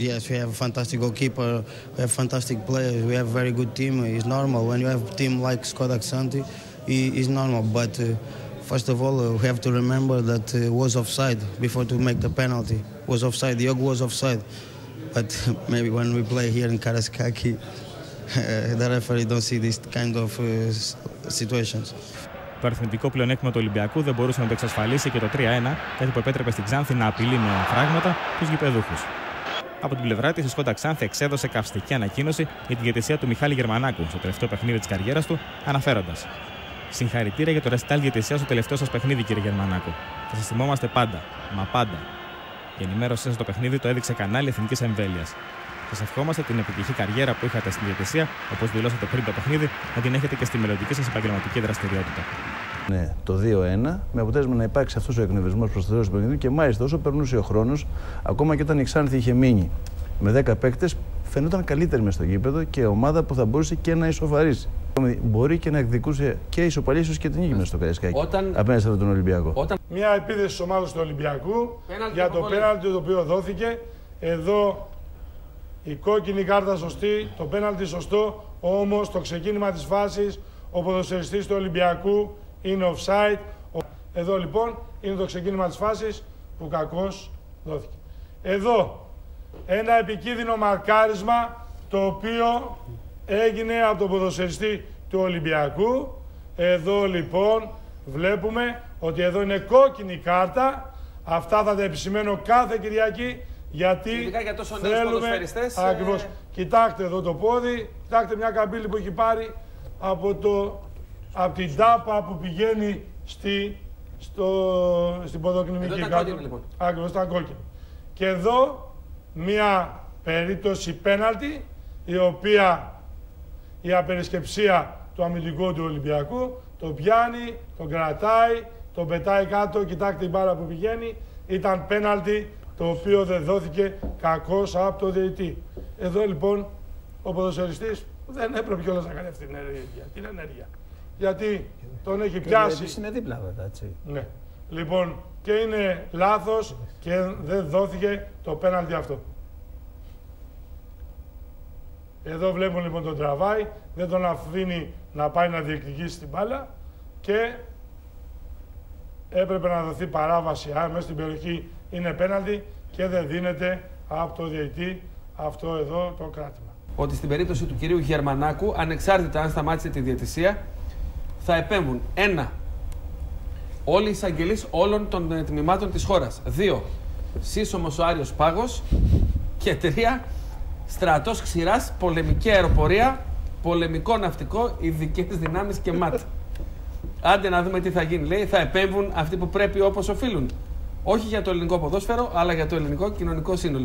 yes, we have a fantastic goalkeeper, we have fantastic players, we have a very good team. It's normal when you have a team like Skoda Xanthi, it's normal. But first of all, we have to remember that was offside before to make the penalty. Was offside. Diogo was offside. But maybe when we play here in Karaiskaki, the referee don't see this kind of situations. Το αριθμητικό πλεονέκτημα του Ολυμπιακού δεν μπορούσε να το εξασφαλίσει και το 3-1, κάτι που επέτρεπε στην Ξάνθη να απειλεί με φράγματα τους γηπεδούχους. Από την πλευρά της, η Σκόντα Ξάνθη εξέδωσε καυστική ανακοίνωση για τη διαιτησία του Μιχάλη Γερμανάκου στο τελευταίο παιχνίδι της καριέρας του, αναφέροντας: «Συγχαρητήρια για το ρεστάλ διαιτησία στο τελευταίο σας παιχνίδι, κύριε Γερμανάκου. Θα σας θυμόμαστε πάντα, μα πάντα. Η ενημέρωσή σας στο παιχνίδι το έδειξε κανάλι εθνικής εμβέλειας. Σας ευχόμαστε την επιτυχή καριέρα που είχατε στη διαιτησία, όπως δηλώσατε πριν το παιχνίδι, να την έχετε και στη μελλοντική σας επαγγελματική δραστηριότητα». Ναι, το 2-1, με αποτέλεσμα να υπάρξει αυτός ο εκνευρισμός προς το τέλος του παιχνιδιού και μάλιστα όσο περνούσε ο χρόνος, ακόμα και όταν η Ξάνθη είχε μείνει με 10 παίκτες, φαινόταν καλύτερη μες στο γήπεδο και ομάδα που θα μπορούσε και να ισοφαρίσει. Μπορεί και να εκδικούσε και ισοπαλία, ίσως και την νίκη μέσα στο Καραϊσκάκι απέναντι στον Ολυμπιακό. Μια επίδεση της ομάδας του Ολυμπιακού για το πέναλτι το οποίο δόθηκε. Εδώ η κόκκινη κάρτα σωστή, το πέναλτι σωστό, όμως το ξεκίνημα της φάσης ο ποδοσφαιριστής του Ολυμπιακού είναι offside. Εδώ λοιπόν είναι το ξεκίνημα της φάσης που κακώς δόθηκε. Εδώ ένα επικίνδυνο μαρκάρισμα το οποίο έγινε από τον ποδοσφαιριστή του Ολυμπιακού. Εδώ λοιπόν βλέπουμε ότι εδώ είναι κόκκινη κάρτα. Αυτά θα τα επισημαίνω κάθε Κυριακή γιατί για τόσο θέλουμε ακριβώς. Κοιτάξτε εδώ το πόδι, κοιτάξτε μια καμπύλη που έχει πάρει από την τάπα που πηγαίνει στην ποδοκνημική κάρτα. Λοιπόν. Ακριβώς, ήταν κόκκινη. Και εδώ μια περίπτωση πέναλτι, η οποία η απερισκεψία του αμυντικού του Ολυμπιακού το πιάνει, τον κρατάει, τον πετάει κάτω, κοιτάξτε την μπάλα που πηγαίνει, ήταν πέναλτι το οποίο δεν δόθηκε κακώς από το διαιτητή. Εδώ λοιπόν ο ποδοσφαιριστής δεν έπρεπε κιόλας να κάνει αυτή την ενέργεια. Γιατί τον έχει πιάσει. Είναι δίπλα βέβαια, έτσι. Ναι. Λοιπόν, και είναι λάθος και δεν δόθηκε το πέναλτι αυτό. Εδώ βλέπουν λοιπόν τον τραβάει, δεν τον αφήνει να πάει να διεκδικήσει την μπάλα και έπρεπε να δοθεί παράβαση. Μέσα στην περιοχή είναι πέναλτι και δεν δίνεται από το διαιτητή αυτό εδώ το κράτημα. Ότι στην περίπτωση του κυρίου Γερμανάκου, ανεξάρτητα αν σταμάτησε τη διαιτησία, θα επέμβουν 1. Όλοι οι εισαγγελείς όλων των τμήματων της χώρας. 2. Σύσσωμος ο Άριος Πάγος. Και 3. Στρατός Ξηράς, πολεμική αεροπορία, πολεμικό ναυτικό, ειδικές δυνάμεις και ΜΑΤ. Άντε να δούμε τι θα γίνει. Λέει, θα επέμβουν αυτοί που πρέπει όπως οφείλουν. Όχι για το ελληνικό ποδόσφαιρο, αλλά για το ελληνικό κοινωνικό σύνολο.